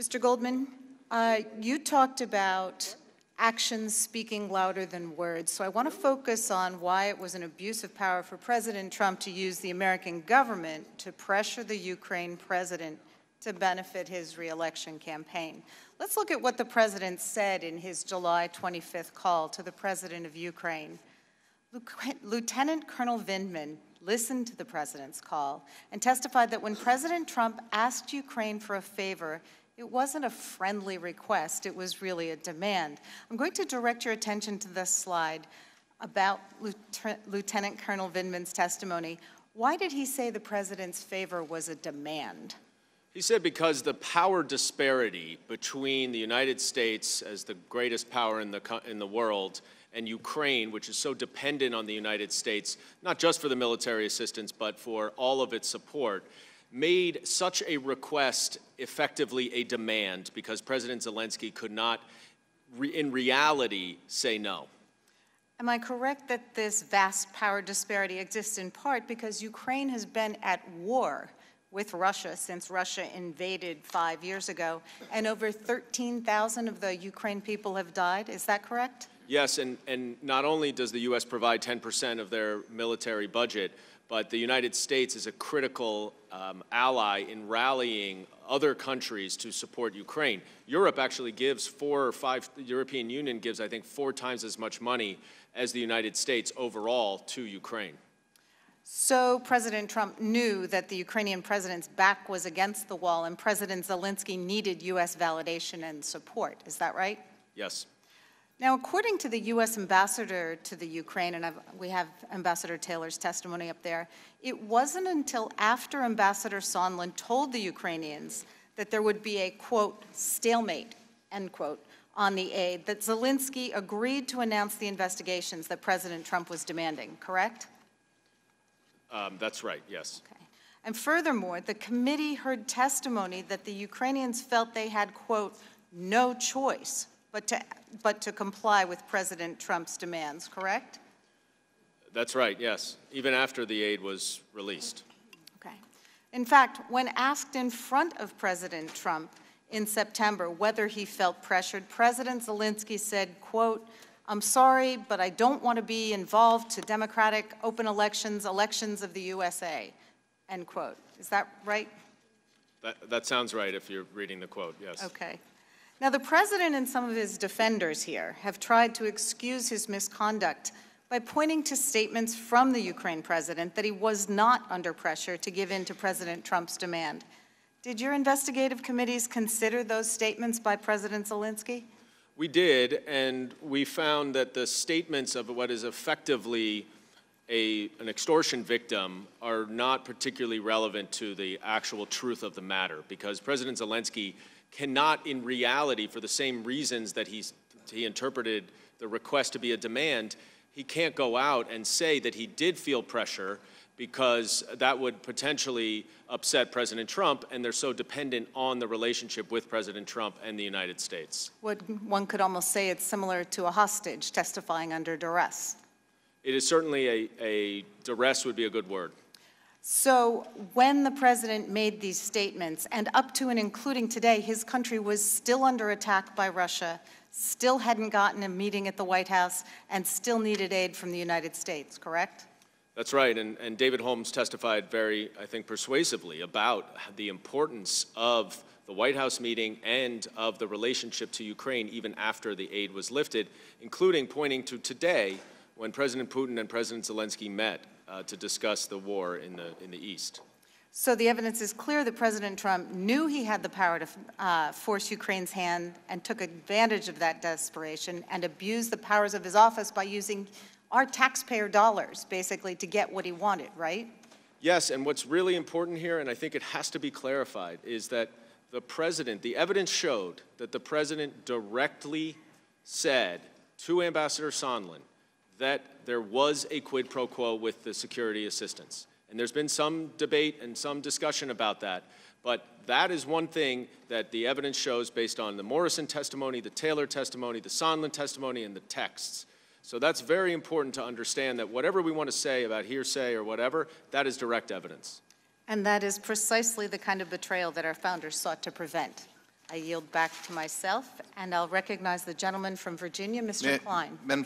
Mr. Goldman, you talked about actions speaking louder than words, so I want to focus on why it was an abuse of power for President Trump to use the American government to pressure the Ukraine president to benefit his re-election campaign. Let's look at what the president said in his July 25th call to the president of Ukraine. Lieutenant Colonel Vindman listened to the president's call and testified that when President Trump asked Ukraine for a favor, it wasn't a friendly request, it was really a demand. I'm going to direct your attention to this slide about Lieutenant Colonel Vindman's testimony. Why did he say the president's favor was a demand? He said because the power disparity between the United States as the greatest power in the world and Ukraine, which is so dependent on the United States, not just for the military assistance, but for all of its support, made such a request effectively a demand because President Zelensky could not, in reality, say no. Am I correct that this vast power disparity exists in part because Ukraine has been at war with Russia since Russia invaded 5 years ago, and over 13,000 of the Ukraine people have died? Is that correct? Yes, and not only does the U.S. provide 10% of their military budget, but the United States is a critical ally in rallying other countries to support Ukraine. Europe actually gives the European Union gives, I think, 4 times as much money as the United States overall to Ukraine. So President Trump knew that the Ukrainian president's back was against the wall and President Zelensky needed U.S. validation and support. Is that right? Yes. Now, according to the U.S. ambassador to the Ukraine, and we have Ambassador Taylor's testimony up there, it wasn't until after Ambassador Sondland told the Ukrainians that there would be a, quote, stalemate, end quote, on the aid, that Zelensky agreed to announce the investigations that President Trump was demanding, correct? That's right, yes. Okay. And furthermore, the committee heard testimony that the Ukrainians felt they had, quote, no choice but to comply with President Trump's demands, correct? That's right, yes, even after the aid was released. Okay. In fact, when asked in front of President Trump in September whether he felt pressured, President Zelensky said, quote, I'm sorry, but I don't want to be involved to democratic open elections of the USA, end quote. Is that right? That sounds right if you're reading the quote, yes. Okay. Now, the president and some of his defenders here have tried to excuse his misconduct by pointing to statements from the Ukraine president that he was not under pressure to give in to President Trump's demand. Did your investigative committees consider those statements by President Zelensky? We did, and we found that the statements of what is effectively an extortion victim are not particularly relevant to the actual truth of the matter, because President Zelensky cannot, in reality, for the same reasons that he interpreted the request to be a demand, he can't go out and say that he did feel pressure because that would potentially upset President Trump, and they're so dependent on the relationship with President Trump and the United States. One could almost say it's similar to a hostage testifying under duress. It is certainly a duress would be a good word. So when the president made these statements, and up to and including today, his country was still under attack by Russia, still hadn't gotten a meeting at the White House, and still needed aid from the United States, correct? That's right, and David Holmes testified very, I think, persuasively about the importance of the White House meeting and of the relationship to Ukraine even after the aid was lifted, including pointing to today when President Putin and President Zelensky met to discuss the war in the East. So the evidence is clear that President Trump knew he had the power to force Ukraine's hand and took advantage of that desperation and abused the powers of his office by using our taxpayer dollars, basically, to get what he wanted, right? Yes, and what's really important here, and I think it has to be clarified, is that the evidence showed that the president directly said to Ambassador Sondland that there was a quid pro quo with the security assistance. And there's been some debate and some discussion about that. But that is one thing that the evidence shows based on the Morrison testimony, the Taylor testimony, the Sondland testimony, and the texts. So that's very important to understand that whatever we want to say about hearsay or whatever, that is direct evidence. And that is precisely the kind of betrayal that our founders sought to prevent. I yield back to myself, and I'll recognize the gentleman from Virginia, Mr. Klein. Madam